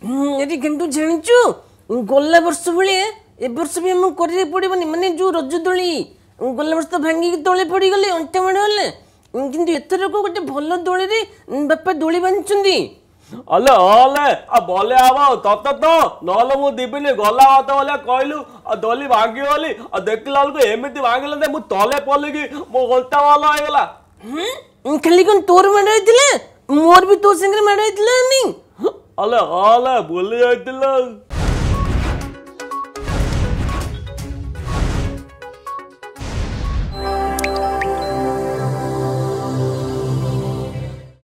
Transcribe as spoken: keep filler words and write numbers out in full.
ଏଠି କିନ୍ତୁ ଜାଣିଛୁ ଗଲା ବର୍ଷ ଭଳିଆ ଏ ବର୍ଷ ବି ଆମକୁ କରିବାକୁ ପଡ଼ିବନି ମାନେ ଯୋଉ ରଜ ଦୋଳି ଗଲା ବର୍ଷ ତ ଭାଙ୍ଗିକି ତଳେ ପଡ଼ିଗଲେ ଅଣ୍ଟା ମାଡ଼ ହେଲେ କିନ୍ତୁ ଏଥରକ ଗୋଟେ ଭଲ ଦୋଳିରେ ବାପା ଦୋଳି ବାନ୍ଧିଛନ୍ତି। अले अले आ बोले आवा तत तो नले मु दिबिनी गला हाथ बोले कहलु आ दली भांगी गली आ देखला को एमिति भांगिले दे मु तले पल्ली की मो गोलटा वाला हो गला। हम खाली कोन तोर माड होइतिले मोर भी तो संगे माड होइतिले नहीं। अले अले बोली जाइतिले।